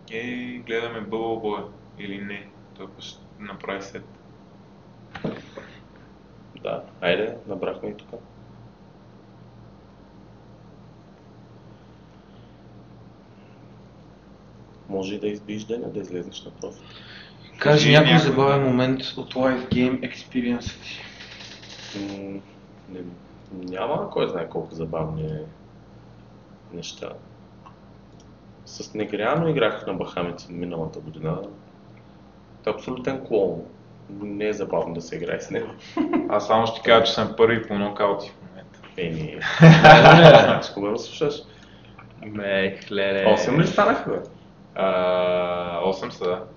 Гледаме Bubble Boy или не, той ще направи сет. Да, айде, набрахме и тук. Може и да избиеш деня, да излезеш на профит. Кажи някой забавен момент от Live Game Experience ти. Няма кой знае колко забавни неща. С Негряно играх на Бахамите миналата година. Той е абсолютен клоун. Не е забавно да се играе с него. Аз само ще ти кажа, че съм първи по нокаути в момента. Еми, с кога ме слушаш? Мехлере. 8 ли станаха, бе? 8 са, да.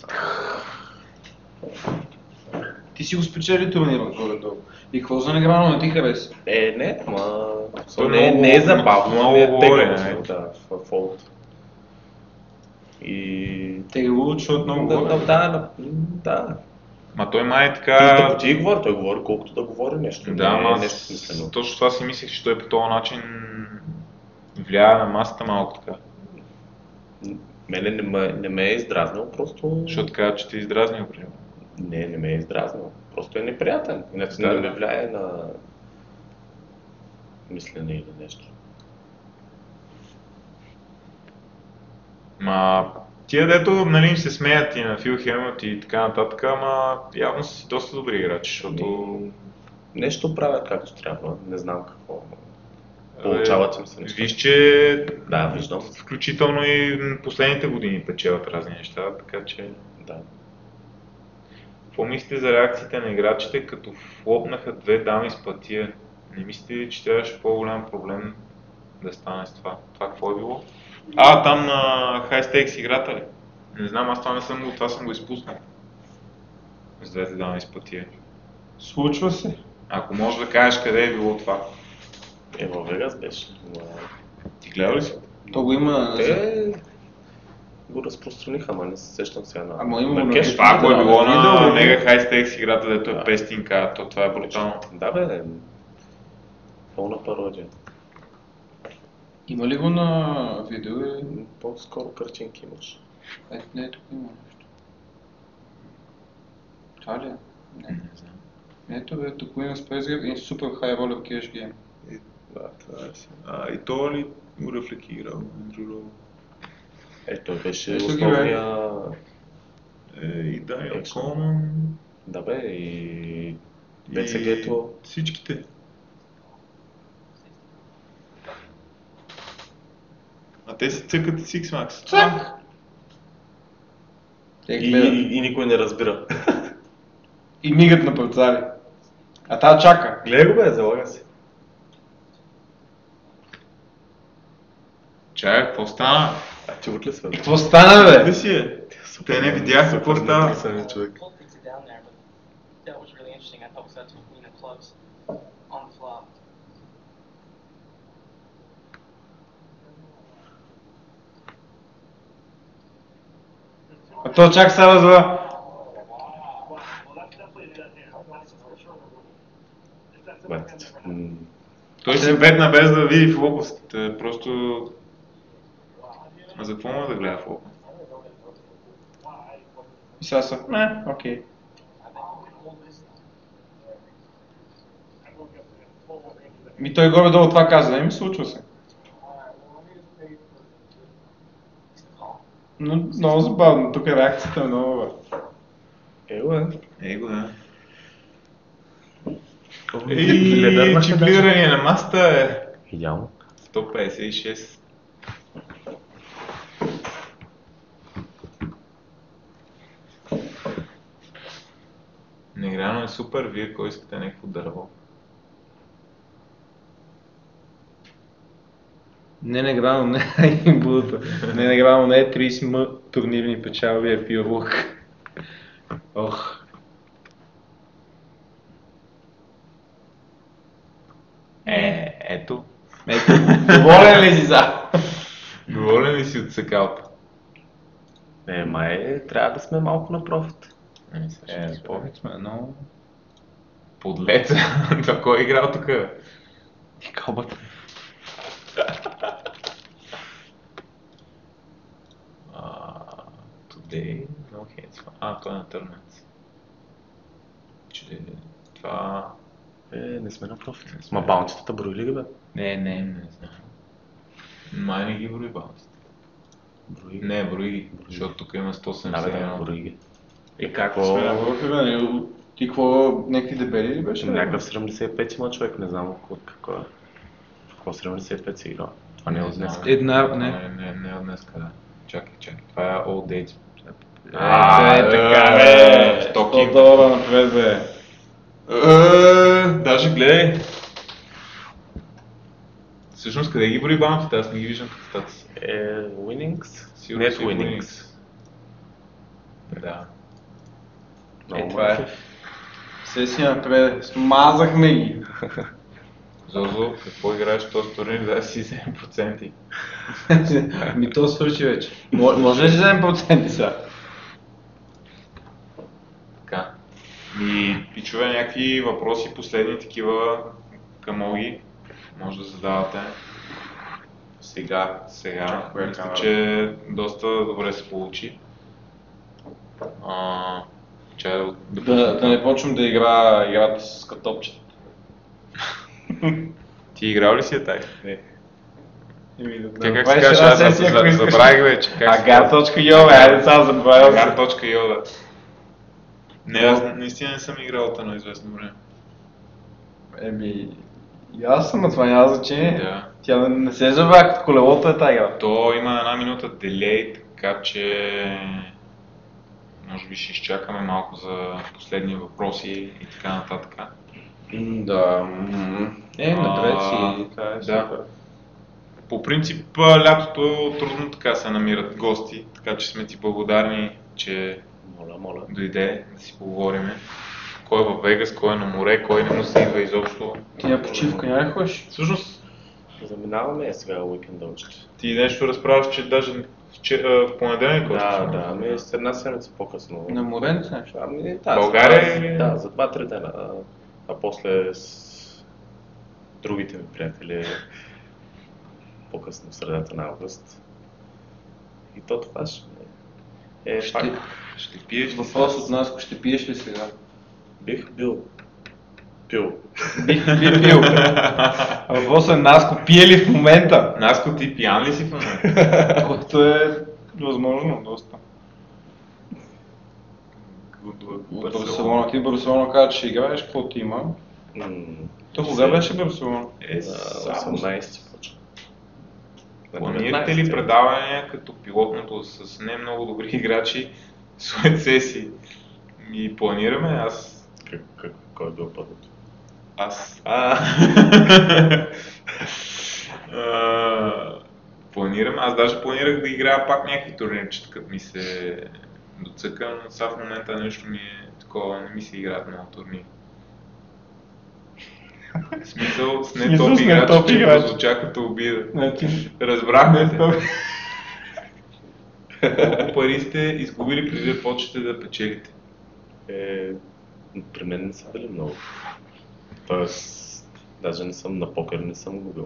Ти си го спечели турнира горе-долу. И какво за Неграно не ти хареса? Не, ама... То Не е забавно, много не е говорене, тегаво, да, в фолд. И... Тегаво, защото много говори. Да. Ма той май е Да така... ти говори, той говори колкото да говори нещо. Да, не е ама нещо смислено. точно това си мислех, че той по този начин влияе на масата малко така. Мене не ме е издразнил, просто... Защото казва, че те е издразнил, примерно. Не ме е издразнил. Просто е неприятен. Иначе не ме влияе на мислене или нещо. Ма тия дето, нали, им се смеят и на Фил Хелмут и така нататък, ама явно са си доста добри играчи, защото... Нещо правят както трябва, не знам какво. Получават им се неща. Виж, че Да, виждам. включително и последните години печелят разни неща, така че... Да. Какво мислите за реакциите на играчите, като флопнаха 2 дами с платия? Не мислите ли, че трябваше по-голям проблем да стане с това? Това какво е било? Там на High Stakes играта ли? Не знам, аз това съм го изпуснал. С 2 дами с платия. Случва се. Ако можеш да кажеш къде е било това. Във Вегас беше. Ти гледа ли си? То го има... Те го разпространиха, ама не се сещам сега на... Ама има на кеш. кеш. Това ако е било на Видео, Mega High Stakes играта, дето е Да. пестинка, то това е брутално. Да бе, пълна пародия. Има ли го на видео или... По-скоро картинки имаш. Не, тук има нещо. Това ли е? Не. Ето бе, тук има Space Game и Super High Roller Cash Game. Да, това е си. И то ли го рефлектира, Андрю Роу? Той беше Ето ги, основния... И Даниел Колман. Да бе, и BCG-то. Всичките. А те се цъкат Six Max. Цак! Те гледат. И никой не разбира. И мигат на парцали. А та чака. Гледай го бе, залага се. Чай, какво стана? Чуват ли се? Какво стана, бе? Къде си е? Те не видяха какво става. човек. Pulled pizza down there, but that was really interesting. I thought was that's clubs on the flop. А то чак сега за... Той си бетна без да види фокусите, просто... А за какво може да гледа фокус? И сега са... Не, окей. Ми той горе-долу това каза, не ми случва се. Но много забавно, тук реакцията е много бе. Его, да. Ледърнаха Чиплиране на масата е Идеално. 156. Неграно е супер, вие кой искате някакво дърво. Не грано, не е имбулата. Не грано, не е 30 турнирни печалби, е пил лук. Ох. Ето. Ето, доволен ли си за? Доволен ли си от секалта? Май трябва да сме малко на профит. Повече сме, но... Подлец. Това кой е играл тук? И кълбата. Today, no hands. Това е на Търнец. Че това... Не сме на профит. Не сме. Ма баунтитата брои ли ги бе? Не знам. Май не ги брои баунсите. Брои ги. Не, брои ги, защото тук има 171. Да, брои ги. И как Сме на Върхове, ти какво, някакви дебели ли беше? Някакъв 75 има човек, не знам какво е. Какво 75 си играл? Това не е от днес. Не от днес, да. Чакай. Това е Old Dates. Така бе! Стоки. $100 напред бе! Даже гледай. Всъщност къде ги брои баунтите? Аз не ги виждам като статус. Winnings? Сигурно Net си winnings. Да. Това е. Все си напред, смазахме ги! Зозо, какво играеш в този турнир? Да си 7%. Ми то свърши вече. Може ли да вземем проценти сега? Така. И пичове, някакви въпроси, последни такива към Оги, може да задавате. Сега. Мисля, че доста добре се получи. Чай Да не почвам да играта с картопчета. Ти играл ли си я тая? Не. Тя как се каже, аз забравих вече. Agar.io, айде сега забравял се. Agar.io, да. Не, аз наистина не съм играл от едно известно време. И аз съм, но това няма значение. Да. Тя не се забравя, като колелото е тази игра. То има една минута делей, така че може би ще изчакаме малко за последни въпроси и така нататък. Да. Напред си. Това е Да. супер. По принцип лятото трудно така се намират гости, така че сме ти благодарни, че Моля. дойде да си поговорим. Кой е във Вегас, кой е на море, кой не му се идва изобщо. Ти на почивка няма ли ходиш? Всъщност Заминаваме сега уикенда още. ти нещо разправяш, че даже в понеделник още. Да, ами с една седмица по-късно. На моренце нещо? Ами България или? Да, за 2-3 дена. А после с другите ми приятели по-късно в средата на август. И то това ще е факт. Ще пиеш ли Въпрос сега? от нас, ако ще пиеш ли сега? Бих бил пил. Бих пил. Въпросът е Наско, пие ли в момента? Наско, ти пиян ли си в момента? Което е възможно доста. От Барселона, ти в Барселона каза, че ще играеш, какво ти има? То кога беше Барселона? Само 18 почва. планирате ли предавания като пилотното с не много добри играчи след сесии? Ми планираме, аз... Кой е бил първото? Аз... Планирам, аз даже планирах да играя пак някакви турнирчета, като ми се доцъка, но сега в момента нещо ми е такова, не ми се играят много турнири. В смисъл с не топ играч, че прозвуча като обида. Разбрахме те. Колко пари сте изгубили преди да почнете да печелите? При мен не са били много. Тоест, даже не съм на покер, не съм губил.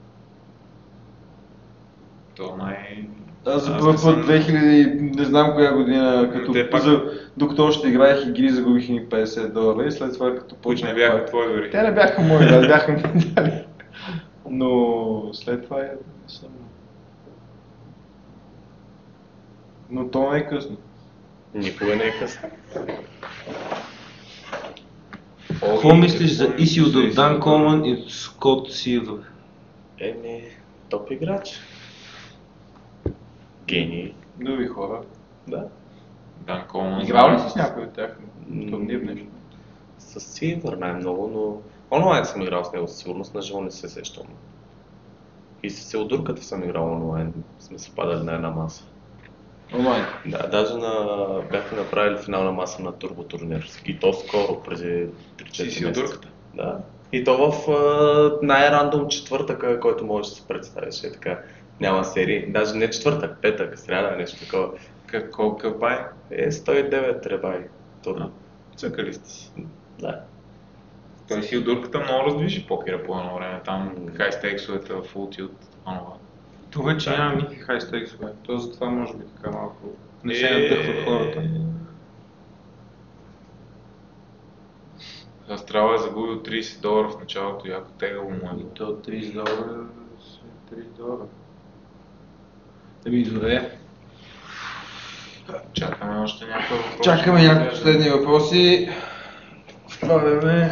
То май... Аз за първ път 2000, не знам коя година, докато още играех игри, загубих ни $50 и след това като Които почнах... не бяха твои дори. Те не бяха мои, да, бяха ми дали. Но след това съм... Но то не е късно. Никога не е късно. Какво мислиш за Исилдор, Дан Колман и Скот Силдор? Топ играч. Гений. Други хора. Да. Дан Колман. Играл ли си с някой от тях? Турнир нещо? С Силвър най-много, но онлайн съм играл с него със сигурност, на живо не се сещам. И с Селдурката съм играл онлайн, сме се падали на една маса. Онлайн? Да, даже бяхме направили финална маса на турбо турнир. И то скоро, преди 3-4 месеца. Селдурката? Да. И то в най-рандом четвъртъка, който можеш да се представиш, е така. Няма серии, даже не четвъртък, петък, сряда, нещо такова. Колко бай? 109 требай. Турно. Цъкали сте си. Да. Той Силдурката много раздвижи покера по едно време, там хай стейксовете в улти от онова. Вече Да. нямам никакви хай-стейксове. То затова може би така малко не се надъхват хората. Астрал е загубил $30 в началото, яко тегало му И е. то $30 са $30. Еми, добре. Чакаме още някой въпрос. Чакаме някакви последни въпроси. В това време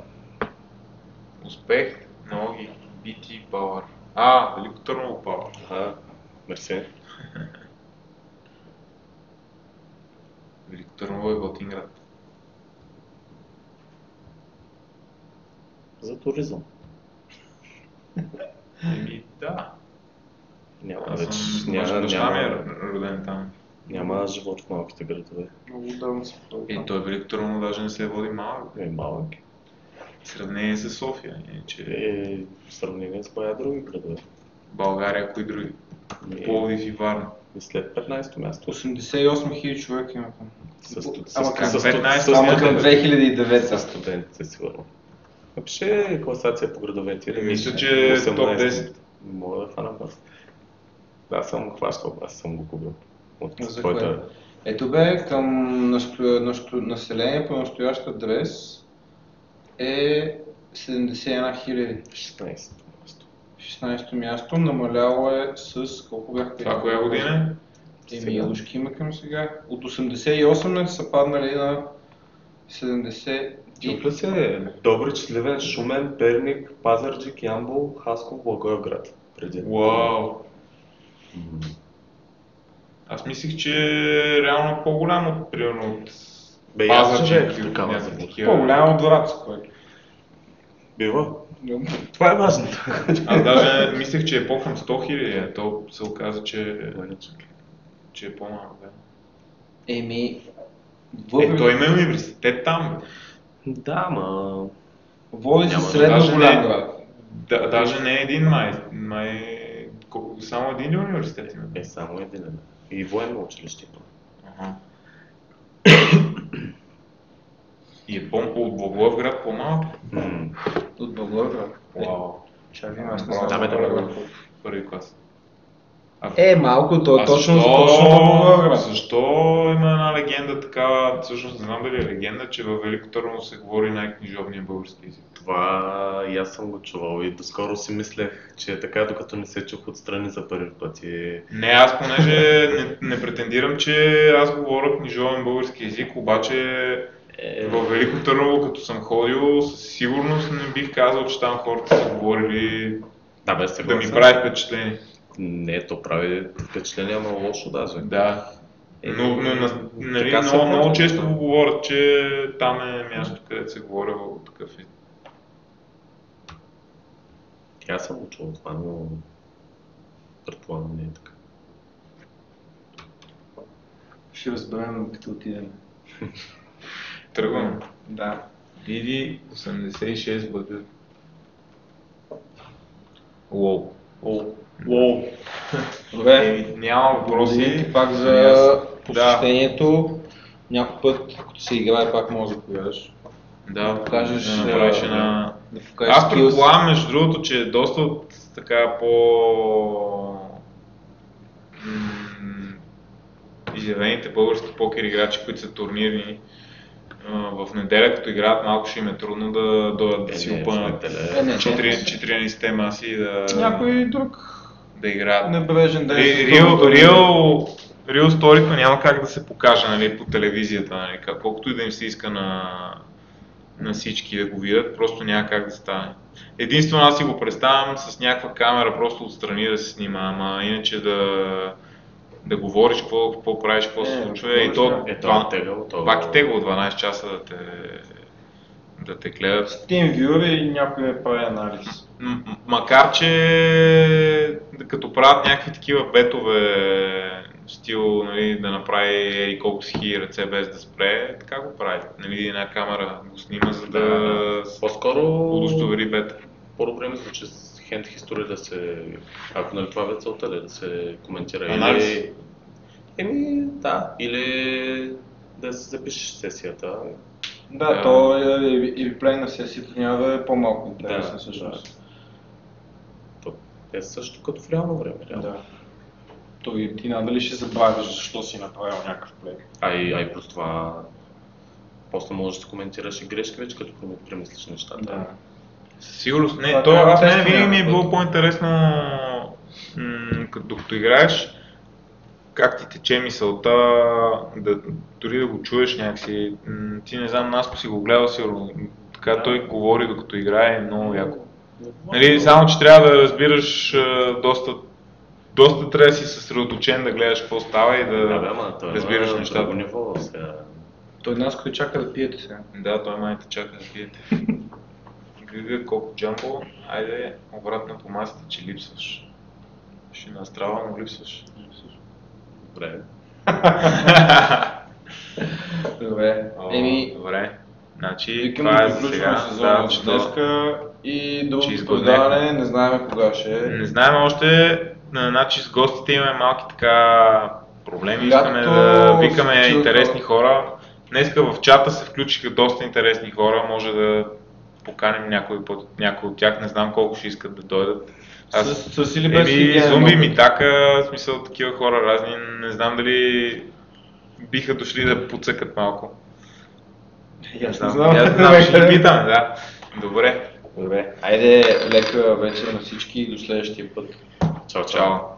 Успех, ноги, BT Power. Велико Търново Power. Мерси. Велико Търново е Ботинград. За туризъм. Еми, да. Няма Аз вече. съм, баща ми е Няма, роден там. няма живот в малките градове. много давно се И той Велико Търново даже не се води малък. Е малък. В сравнение с София. Че В сравнение с бая други градове. България, кои други? Е, Пловдив и Варна. И след 15-то място. 88 000 човека има там. Ама към 15 Ама към 2009. С студентите, сигурно. Напише класация по градовете. Или Мисля, че е топ 10. Мога да фана бас. Да, съм го хващал, аз съм го губил. От За своята... Ето бе, към население по настоящ адрес е 71 000. 16-то място. 16-то място, намаляло е с колко бяха? Това коя година е? Еми, ушки има към сега. От 88 са паднали на 70 Чупля се Добрич, Сливен, Шумен, Перник, Пазарджик, Ямбол, Хасково, Благоевград. Преди. Вау! Аз мислих, че е реално по-голям от, примерно, от Бе, и аз Пазарджик живеех и от такава някакви зима. такива. по-голямо от Враца, което. Бива. Това е важното. Аз даже мислех, че е по-към 100 000, а то се оказа, че е по-малък. Да. Еми, Той има университет там. Да, ма... води се Няма, средно даже голям не- град. Даже не е един само един ли университет има? Е, само един. И военно училище. Ага. И е от Благоевград по-малък? От Благоевград. Вау. Чакай, аз не Браво, знам. да, браво, в първи клас. Малко, то А точно защо, Благоевград. защо има една легенда такава, всъщност не знам дали е легенда, че във Велико Търново се говори най-книжовния български език? Това и аз съм го чувал и доскоро си мислех, че е така, докато не се чух отстрани за първи път. Не, аз понеже не претендирам, че аз говоря книжовен български език, обаче във Велико Търново, като съм ходил, със сигурност не бих казал, че там хората са говорили Да, бе, да съгласен. ми прави впечатление. Не, то прави впечатление, ама лошо даже. Да. Но нали, така се много води, често да. го говорят, че там е място, където се говори такъв език. Аз съм го чувал това, но предполагам не е така. Ще разберем, като отидем. Тръгвам. Да. Иди 86 бъде. Лоу. Лоу. Добре. Няма въпроси. Въпроси пак Ами за посещението. Някой път, като се играе, пак може да появиш. Да, покажеш, да направиш една... Да покажеш Аз skills. предполагам, между другото, че е доста от така изявените български покер играчи, които са турнирни, в неделя, като играят, малко ще им е трудно да дойдат да си опънат не. четиринадесетте маси и Някой друг да играят. небрежен ден. Реал сторито няма как да се покаже, нали, по телевизията, нали, колкото и да им се иска на всички да го видят, просто няма как да стане. Единствено аз си го представям с някаква камера просто отстрани да се снима, ама иначе да говориш какво правиш, какво се случва и то пак и тегло 12 часа да те гледат. TeamViewer и някой не прави анализ. Макар че като правят някакви такива бетове, стил, нали, да направи еди колко си хиляди ръце без да спре, така го прави. Нали, една камера го снима, за да по-скоро удостовери бета. по-добре мисля, че с Hand History да се, ако нали това е целта, да се коментира. Анализ. Да, или да се запишеш сесията. Да, то и реплей на сесията няма да е по-малко интересно всъщност. Те са също като в реално време. Реално. Да. Той ти надали ще забравиш защо си направил някакъв плей. Ай плюс това, после можеш да коментираш и грешки вече, като премислиш нещата. Да. Сигурно, не, Това то трябва аз да мен тестваме винаги ми е някой било път. по-интересно, докато играеш, как ти тече мисълта, дори да го чуеш някакси. Ти не знам, Наско си го гледал сигурно, така той говори докато играе, е много яко. Нали, само че трябва да разбираш доста трябва да си съсредоточен да гледаш какво става и да разбираш нещата. Друго ниво сега. Той нас като чака да пиете сега. Да, той май те чака да пиете. Гига, колко джамбо, айде обратно по масата, че липсваш. Ще настрава, но липсваш. Добре. Добре. Еми, Добре. Значи, викам това да е за приключваме сега. сезона Да, за че днеска и че другото изгоднехме. предаване, не знаем кога ще е. Не знаем още, значи с гостите имаме малки така проблеми, искаме Лято да викаме се случва интересни хора. Днеска в чата се включиха доста интересни хора, може да поканим някой от тях, не знам колко ще искат да дойдат. С или без хигиена Зумби, могат. Митака, в смисъл такива хора разни, не знам дали биха дошли да подсъкат малко. Аз не Аз знам. знам, ще ги питаме, да. Добре. Добре. Айде, лека вечер на всички и до следващия път. Чао, чао. Чао.